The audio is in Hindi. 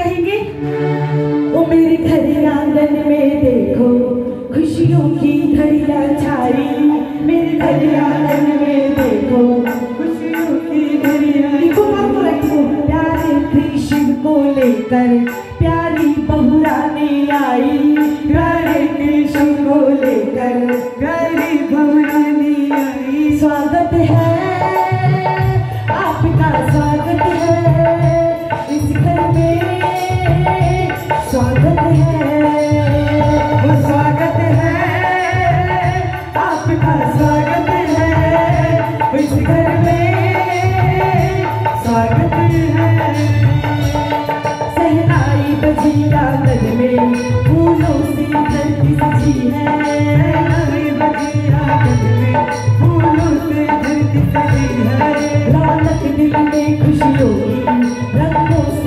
कहेंगे। ओ मेरे घर आंगन में देखो खुशियों की घड़ियां छाई, मेरे घर आंगन में देखो खुशियों की घड़ियां। प्यारे कृष्ण को लेकर प्यारी बहुरानी आई, प्यारे कृष्ण को लेकर प्यारी बहुरानी आई। स्वागत है आपका, स्वागत है इस घर में, स्वागत है, वो स्वागत है आपका, स्वागत है इस घर में, स्वागत है। सहनाई बजी आंगन में फूलों से धरती सजी है, सहनाई बजी आंगन में फूलों से धरती सजी है। रौनक दिल में खुशियों की रंगों